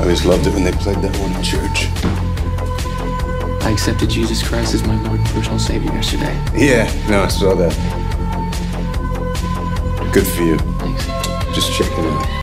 always loved it when they played that one in church. I accepted Jesus Christ as my Lord and personal Savior yesterday. Yeah, no, I saw that. Good for you. Thanks. Just checking out.